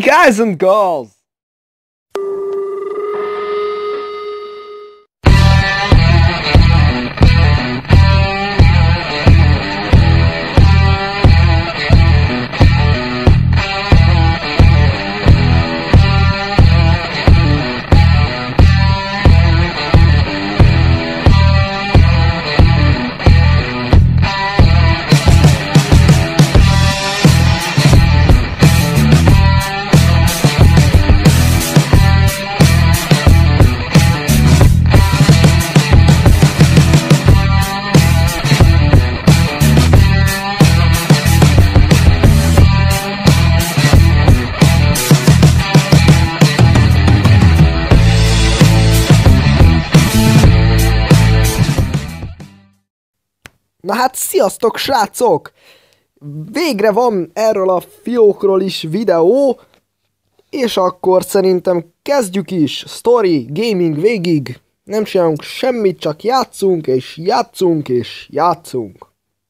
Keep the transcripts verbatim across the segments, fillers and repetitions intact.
guys and girls! Na hát sziasztok srácok! Végre van erről a fiókról is videó, és akkor szerintem kezdjük is. Story, gaming végig, nem csinálunk semmit, csak játszunk és játszunk és játszunk.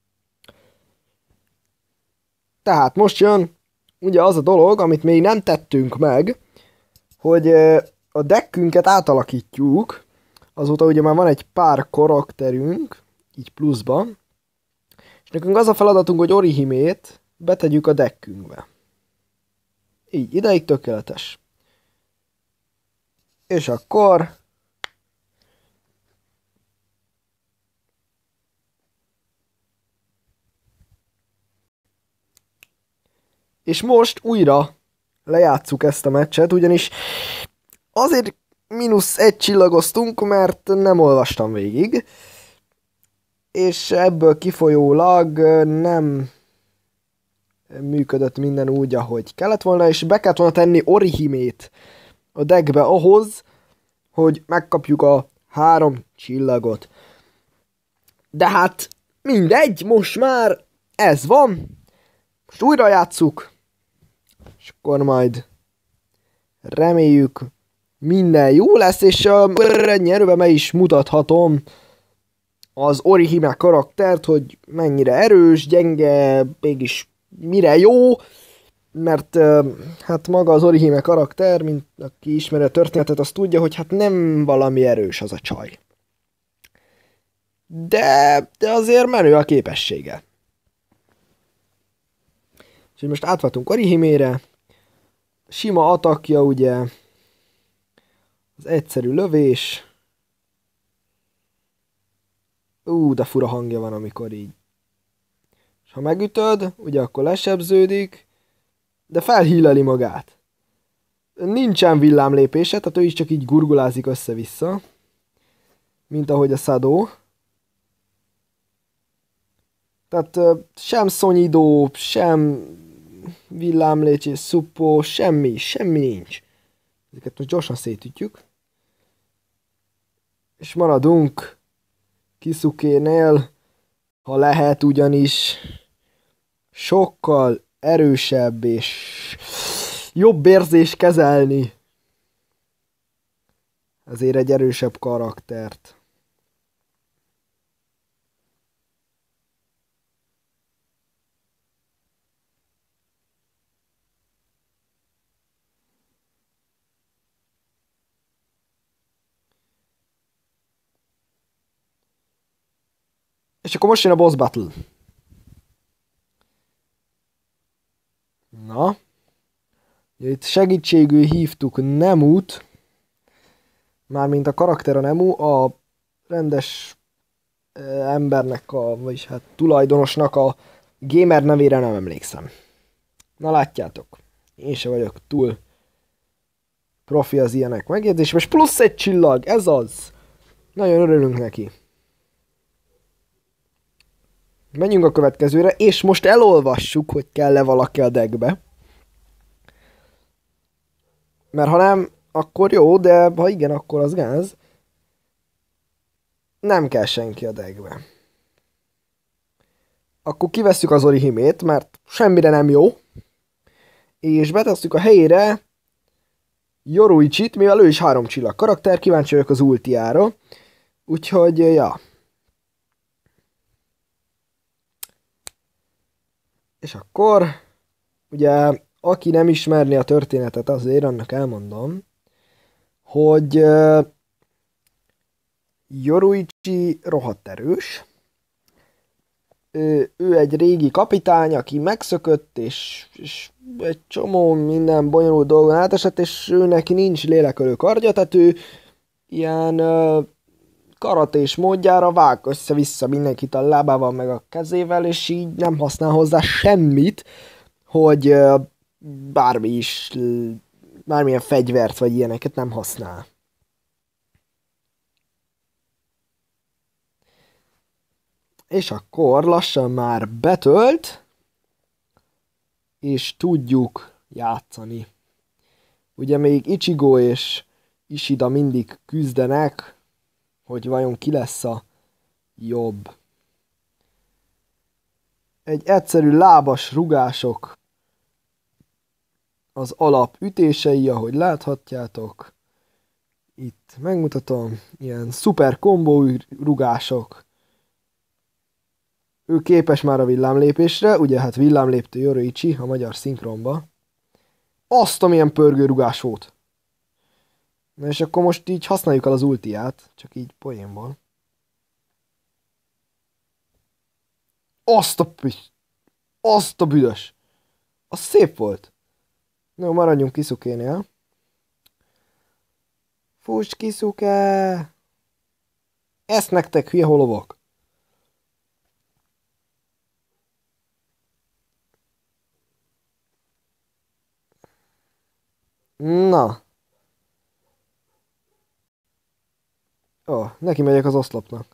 Tehát most jön ugye az a dolog, amit még nem tettünk meg, hogy a deckünket átalakítjuk. Azóta ugye már van egy pár karakterünk, így pluszban. És nekünk az a feladatunk, hogy Orihimét betegyük a deckünkbe. Így, ideig tökéletes. És akkor... És most újra lejátsszuk ezt a meccset, ugyanis azért mínusz egy csillagoztunk, mert nem olvastam végig. És ebből kifolyólag nem működött minden úgy, ahogy kellett volna, és be kellett volna tenni Orihimét a deckbe ahhoz, hogy megkapjuk a három csillagot. De hát mindegy, most már ez van. Most újra játsszuk, és akkor majd reméljük minden jó lesz, és a nyerőben meg is mutathatom az Orihime karaktert, hogy mennyire erős, gyenge, mégis mire jó, mert hát maga az Orihime karakter, mint aki ismeri a történetet, az tudja, hogy hát nem valami erős az a csaj. De, de azért menő a képessége. És most átváltunk Orihimére, sima atakja ugye, az egyszerű lövés. Ú, de fura hangja van, amikor így. És ha megütöd, ugye akkor lesebződik, de felhíleli magát. Nincsen villámlépése, tehát ő is csak így gurgulázik össze-vissza. Mint ahogy a Szadó. Tehát sem szonyidó, sem villámlépés, szuppó, semmi, semmi nincs. Ezeket most gyorsan szétütjük. És maradunk Kisukénél, ha lehet, ugyanis sokkal erősebb és jobb érzés kezelni azért egy erősebb karaktert. És akkor most jön a boss battle. Na. Itt segítségül hívtuk Nemut. Mármint a karakter a Nemu, a rendes eh, embernek, a, vagyis hát tulajdonosnak a gamer nevére nem emlékszem. Na látjátok. Én se vagyok túl profi az ilyenek megjegyzésben. És plusz egy csillag, ez az. Nagyon örülünk neki. Menjünk a következőre, és most elolvassuk, hogy kell-e valaki a deckbe. Mert ha nem, akkor jó, de ha igen, akkor az gáz. Nem kell senki a deckbe. Akkor kivesszük az Orihimét, mert semmire nem jó. És betesszük a helyére Yoruichit, mivel ő is három csillag karakter, kíváncsi vagyok az ultiára. Úgyhogy, ja. És akkor, ugye aki nem ismerni a történetet, azért annak elmondom, hogy uh, Yoruichi rohadt erős. Ő, ő egy régi kapitány, aki megszökött, és, és egy csomó minden bonyolult dolgon átesett, és ő neki nincs lélekölő kardja, tehát ő ilyen uh, karatés módjára vág össze-vissza mindenkit a lábával meg a kezével, és így nem használ hozzá semmit, hogy uh, bármi is, bármilyen fegyvert vagy ilyeneket nem használ. És akkor lassan már betölt, és tudjuk játszani. Ugye még Ichigo és Ishida mindig küzdenek, hogy vajon ki lesz a jobb. Egy egyszerű lábas rugások az alap ütései, ahogy láthatjátok. Itt megmutatom, ilyen szuper kombó rugások. Ő képes már a villámlépésre, ugye hát villámléptő Yoruichi a magyar szinkronba. Azt, amilyen pörgőrugás volt. Na és akkor most így használjuk el az ultiát, csak így poénból. Azt a püsz... Azt a büdös! Az szép volt. No, maradjunk Kisukénél. Fuss, Kisuke! Ezt nektek, hülye holovok! Na. Ó, oh, neki megyek az oszlopnak.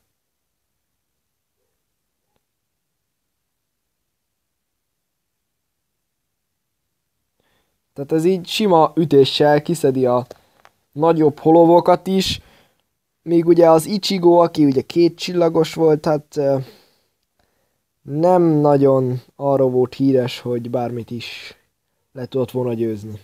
Tehát ez így sima ütéssel kiszedi a nagyobb holovokat is. Még ugye az Ichigo, aki ugye két csillagos volt, hát nem nagyon arról volt híres, hogy bármit is le tudott volna győzni.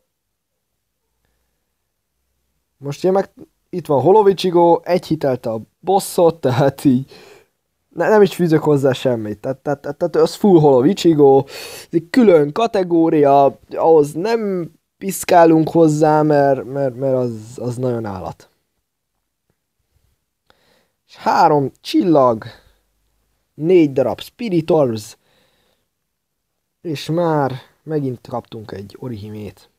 Most ugye meg itt van Holovichigo, egy hitelte a bosszot, tehát így ne, nem is fűzök hozzá semmit. Tehát, tehát, tehát az full Holovichigo, ez egy külön kategória, ahhoz nem piszkálunk hozzá, mert, mert, mert az, az nagyon állat. És három csillag, négy darab Spirit Orbs, és már megint kaptunk egy Orihimét.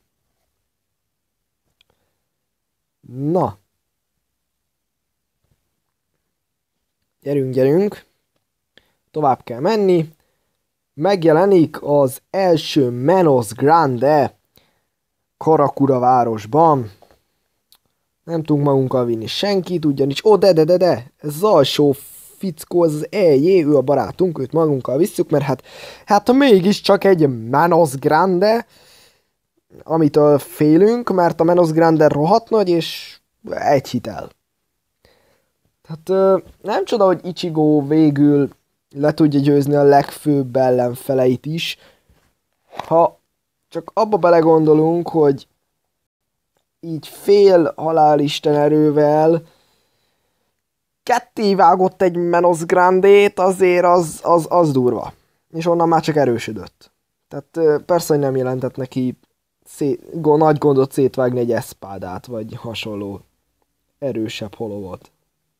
Na. Gyerünk, gyerünk. Tovább kell menni. Megjelenik az első Menos Grande Karakura városban. Nem tudunk magunkkal vinni senkit, ugyanis... Ó, oh, de, de, de, de! Ez az alsó fickó, ez az E J, ő a barátunk, őt magunkkal visszük, mert hát, hát mégiscsak egy Menos Grande, amitől félünk, mert a Menos Grande rohadt nagy, és egy hitel. Tehát nem csoda, hogy Ichigo végül le tudja győzni a legfőbb ellenfeleit is. Ha csak abba belegondolunk, hogy így fél halálisten erővel ketté vágott egy Menos Grandét, azért az, az, az durva. És onnan már csak erősödött. Tehát persze, hogy nem jelentett neki szét, go, nagy gondot szétvágni egy eszpádát, vagy hasonló erősebb holovot.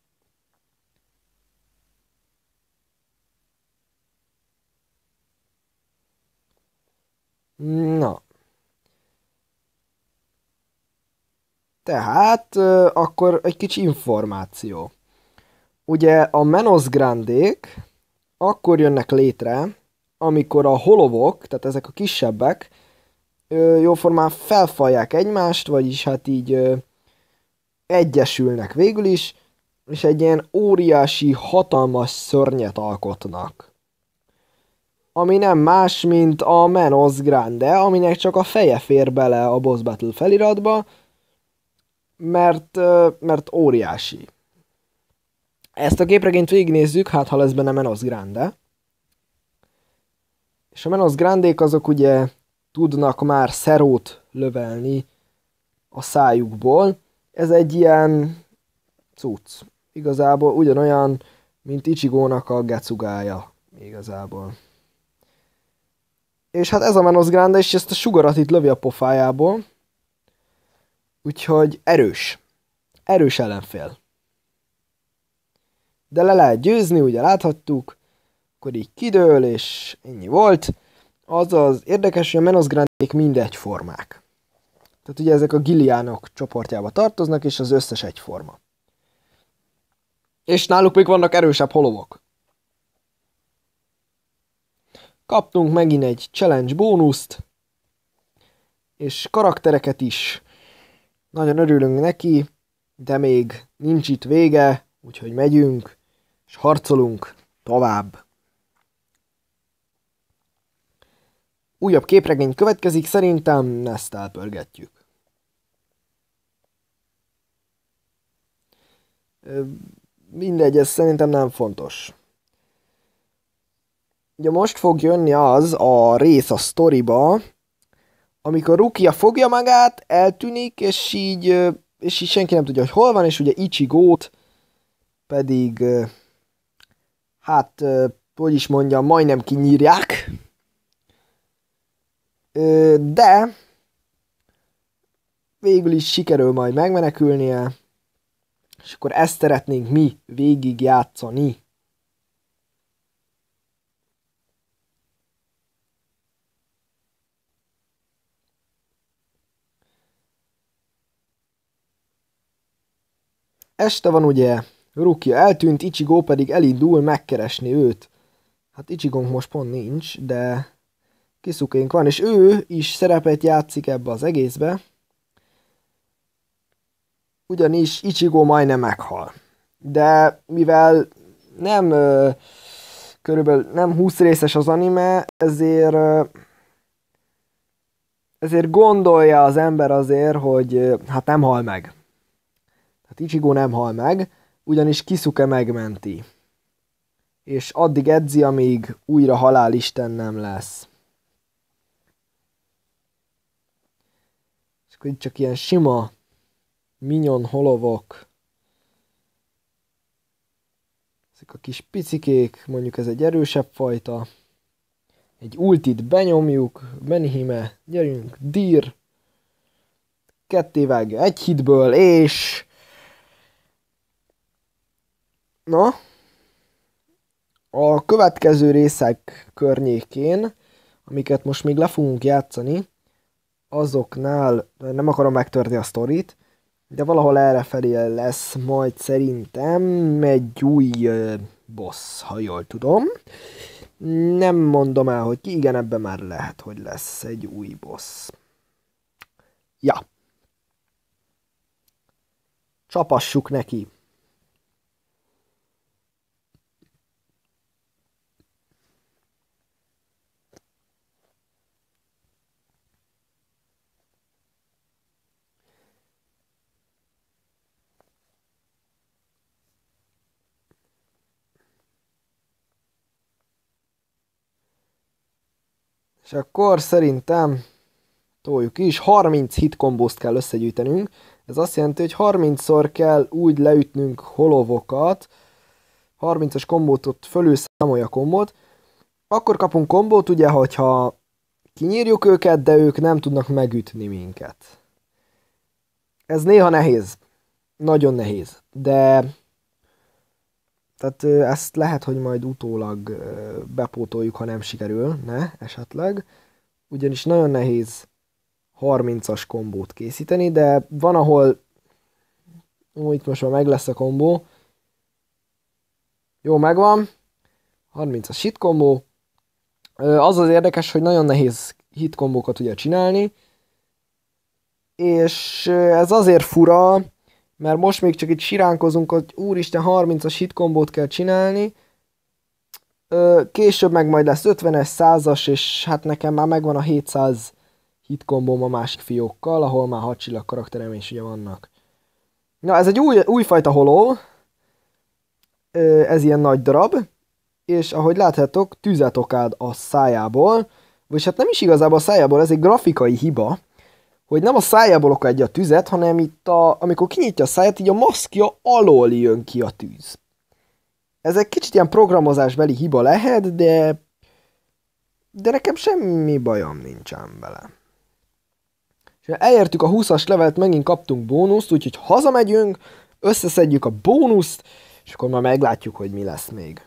Na. Tehát, akkor egy kicsi információ. Ugye a Menos Grandék akkor jönnek létre, amikor a holovok, tehát ezek a kisebbek, jóformán felfalják egymást, vagyis hát így egyesülnek végül is, és egy ilyen óriási, hatalmas szörnyet alkotnak. Ami nem más, mint a Menos Grande, aminek csak a feje fér bele a Boss Battle feliratba, mert, mert óriási. Ezt a képregényt végignézzük, hát ha lesz benne Menos Grande. És a Menos Grandék azok ugye tudnak már szerót lövelni a szájukból. Ez egy ilyen cucc. Igazából ugyanolyan, mint Ichigónak a Getsugája. Igazából. És hát ez a Menos Grande is ezt a sugarat itt lövi a pofájából. Úgyhogy erős. Erős ellenfél. De le lehet győzni, ugye láthattuk. Akkor így kidől, és ennyi volt. Az az érdekes, hogy a Menos Grandék mind egyformák. Tehát ugye ezek a Giliánok csoportjába tartoznak, és az összes egyforma. És náluk még vannak erősebb holovok. Kaptunk megint egy challenge bónuszt, és karaktereket is. Nagyon örülünk neki, de még nincs itt vége, úgyhogy megyünk, és harcolunk tovább. Újabb képregény következik, szerintem ezt elpörgetjük. Mindegy, ez szerintem nem fontos. Ugye most fog jönni az a rész a sztoriba, amikor Rukia fogja magát, eltűnik, és így, és így senki nem tudja, hogy hol van, és ugye Ichigót pedig, hát, hogy is mondjam, majdnem kinyírják. De végül is sikerül majd megmenekülnie, és akkor ezt szeretnénk mi végig játszani. Este van ugye, Rukia eltűnt, Ichigo pedig elindul megkeresni őt. Hát Ichigónk most pont nincs, de Kisukénk van, és ő is szerepet játszik ebbe az egészbe. Ugyanis Ichigo majdnem meghal. De mivel nem ö, körülbelül nem húsz részes az anime, ezért ö, ezért gondolja az ember azért, hogy ö, hát nem hal meg. Hát Ichigo nem hal meg, ugyanis Kisuke megmenti. És addig edzi, amíg újra halálisten nem lesz. És akkor itt csak ilyen sima minyon holovok. Ezek a kis picikék, mondjuk ez egy erősebb fajta. Egy ultit benyomjuk, Benihime, gyerünk, dír. Ketté vágja egy hitből, és... Na, a következő részek környékén, amiket most még le fogunk játszani, azoknál nem akarom megtörni a sztorit, de valahol errefelé lesz majd szerintem egy új uh, boss, ha jól tudom. Nem mondom el, hogy ki, igen, ebben már lehet, hogy lesz egy új boss. Ja. Csapassuk neki. És akkor szerintem toljuk is, harminc hit kombózt kell összegyűjtenünk. Ez azt jelenti, hogy harmincszor kell úgy leütnünk holovokat, harmincas kombót ott fölül számolja a kombót. Akkor kapunk kombót, ugye, hogyha kinyírjuk őket, de ők nem tudnak megütni minket. Ez néha nehéz. Nagyon nehéz. De... Tehát ezt lehet, hogy majd utólag bepótoljuk, ha nem sikerül, ne, esetleg. Ugyanis nagyon nehéz harmincas kombót készíteni, de van, ahol... Ó, itt most már meg lesz a kombó. Jó, megvan. harmincas hit kombó. Az az érdekes, hogy nagyon nehéz hit kombókat ugye csinálni. És ez azért fura, mert most még csak itt siránkozunk, hogy úristen, harmincas hit kombót kell csinálni. Később meg majd lesz ötvenes, százas, és hát nekem már megvan a hétszáz hit kombóm a másik fiókkal, ahol már hat csillag karakterem is ugye vannak. Na, ez egy új, újfajta holó. Ez ilyen nagy darab. És ahogy láthatok, tüzet okád a szájából. Vagyis hát nem is igazából a szájából, ez egy grafikai hiba. Hogy nem a szájából okadja a tüzet, hanem itt a, amikor kinyitja a száját, így a maszkja alól jön ki a tűz. Ez egy kicsit ilyen programozásbeli hiba lehet, de De nekem semmi bajom nincsen vele. És elértük a húszas levelt, megint kaptunk bónuszt, úgyhogy hazamegyünk, összeszedjük a bónuszt, és akkor már meglátjuk, hogy mi lesz még.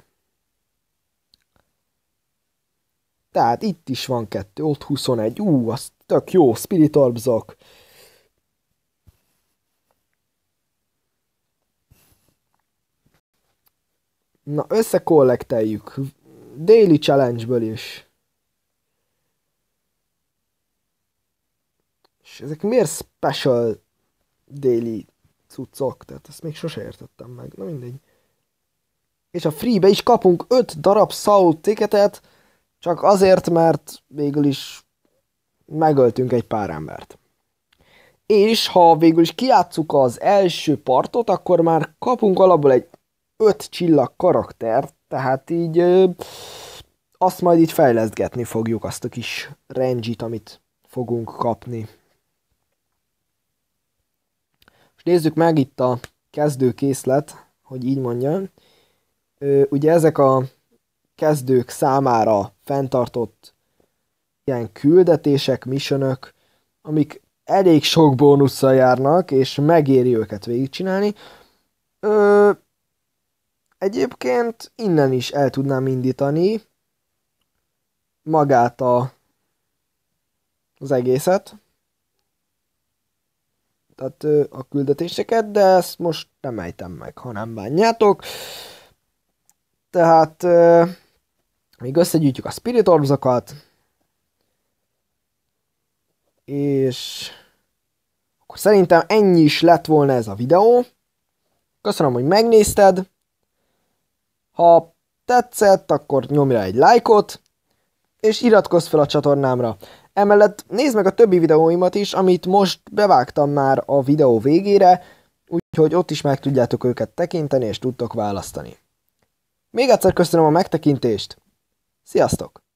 Tehát itt is van kettő, ott huszonegy, ú, az tök jó, Spirit Orbsok. Na, összekollekteljük. Daily Challenge-ből is. És ezek miért special daily cuccok? Tehát ezt még sose értettem meg. Na mindegy. És a free-be is kapunk öt darab Soul ticketet, csak azért, mert végül is megöltünk egy pár embert. És ha végül is kijátszuk az első partot, akkor már kapunk alapból egy öt csillag karaktert, tehát így ö, azt majd így fejlesztgetni fogjuk, azt a kis range-it, amit fogunk kapni. És nézzük meg itt a kezdőkészlet, hogy így mondjam. Ö, ugye ezek a kezdők számára fenntartott ilyen küldetések, missionök, amik elég sok bónusszal járnak, és megéri őket végigcsinálni. Ö, egyébként innen is el tudnám indítani magát a, az egészet, tehát ö, a küldetéseket, de ezt most nem ejtem meg, ha nem bánjátok. Tehát ö, még összegyűjtjük a Spirit Orbsokat, és akkor szerintem ennyi is lett volna ez a videó. Köszönöm, hogy megnézted. Ha tetszett, akkor nyomj rá egy lájkot, és iratkozz fel a csatornámra. Emellett nézd meg a többi videóimat is, amit most bevágtam már a videó végére, úgyhogy ott is meg tudjátok őket tekinteni, és tudtok választani. Még egyszer köszönöm a megtekintést. Sziasztok!